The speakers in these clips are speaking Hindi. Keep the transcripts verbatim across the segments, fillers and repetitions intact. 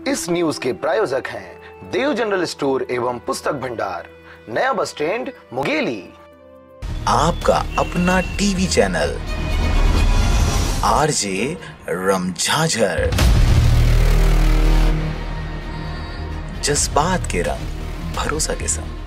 इस न्यूज के प्रायोजक हैं देव जनरल स्टोर एवं पुस्तक भंडार, नया बस स्टैंड, मुंगेली। आपका अपना टीवी चैनल आरजे रमझाझर, जज्बात के रंग, भरोसा के संग।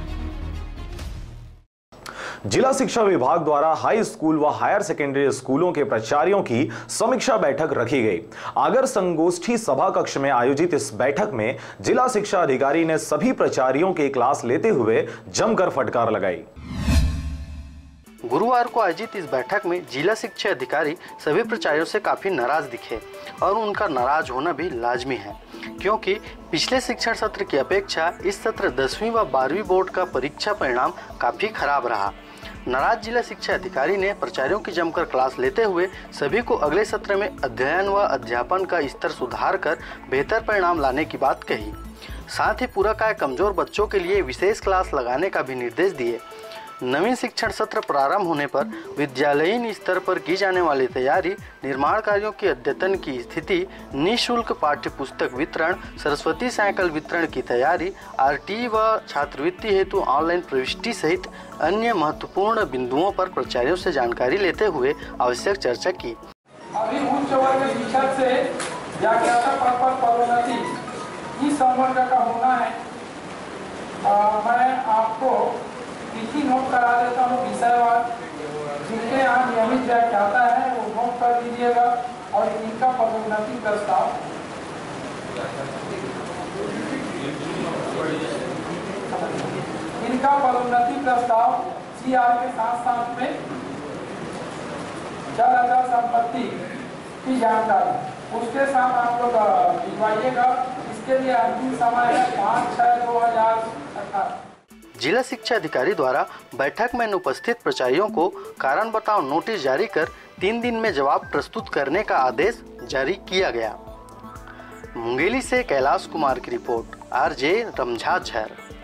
जिला शिक्षा विभाग द्वारा हाई स्कूल व हायर सेकेंडरी स्कूलों के प्राचार्यों की समीक्षा बैठक रखी गई। आगर संगोष्ठी सभा कक्ष में आयोजित इस बैठक में जिला शिक्षा अधिकारी ने सभी प्राचार्यों की क्लास लेते हुए जमकर फटकार लगाई। गुरुवार को आयोजित इस बैठक में जिला शिक्षा अधिकारी सभी प्राचार्यों से काफी नाराज दिखे और उनका नाराज होना भी लाजमी है, क्योंकि पिछले शिक्षण सत्र की अपेक्षा इस सत्र दसवीं व बारहवीं बोर्ड का परीक्षा परिणाम काफी खराब रहा। नाराज जिला शिक्षा अधिकारी ने प्राचार्यों की जमकर क्लास लेते हुए सभी को अगले सत्र में अध्ययन व अध्यापन का स्तर सुधार कर बेहतर परिणाम लाने की बात कही। साथ ही पूरा काय कमजोर बच्चों के लिए विशेष क्लास लगाने का भी निर्देश दिए। नवीन शिक्षण सत्र प्रारंभ होने पर विद्यालयीन स्तर पर की जाने वाली तैयारी, निर्माण कार्यों की अद्यतन की स्थिति, निःशुल्क पाठ्य पुस्तक वितरण, सरस्वती साइकिल वितरण की तैयारी, आरटी व छात्रवृत्ति हेतु ऑनलाइन प्रविष्टि सहित अन्य महत्वपूर्ण बिंदुओं पर प्राचार्यों से जानकारी लेते हुए आवश्यक चर्चा की। अभी उच्च वर्ग शिक्षक से व्याख्याता पद पर पदोन्नति इस संवर्ग का होना है। आ, मैं आपको तिथि नोट करा देता हूँ विषयवार। जिनके यहाँ नियमित व्याख्याता है वो नोट कर दीजिएगा और इनका पदोन्नति प्रस्ताव इनका पदोन्नति प्रस्ताव सीआर के साथ साथ में जल अचल संपत्ति की जानकारी उसके साथ आप लोग भिजवाइएगा। इसके लिए अंतिम समय है पाँच छह दो हजार अठारह। जिला शिक्षा अधिकारी द्वारा बैठक में अनुपस्थित प्राचार्यों को कारण बताओ नोटिस जारी कर तीन दिन में जवाब प्रस्तुत करने का आदेश जारी किया गया। मुंगेली से कैलाश कुमार की रिपोर्ट, आरजे रमझाझर।